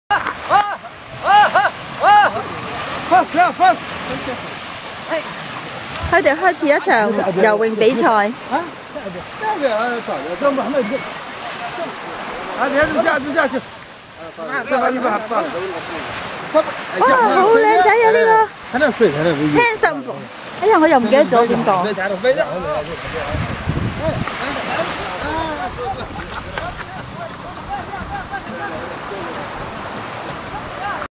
佢哋開始一場游泳比賽。 啊，這個這麼那個，啊，你下去下去， 哇，好靚仔啊呢個！ 睇下水，睇下水。 handsome，哎呀，我又唔記得咗點講。